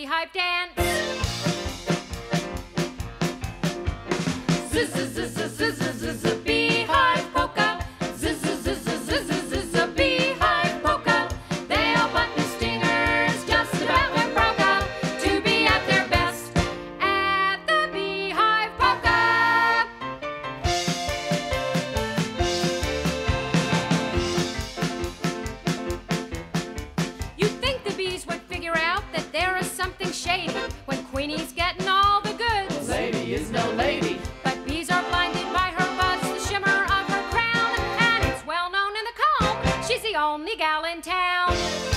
beehive dance. Beehive polka. Beehive polka. They all button stingers just about went broke out to be at their best at the beehive polka. You'd think the bees would figure out that there is something shady when Queenie's getting all the goods. Lady is no lady. But bees are blinded by her buzz, the shimmer of her crown, and it's well known in the comb she's the only gal in town.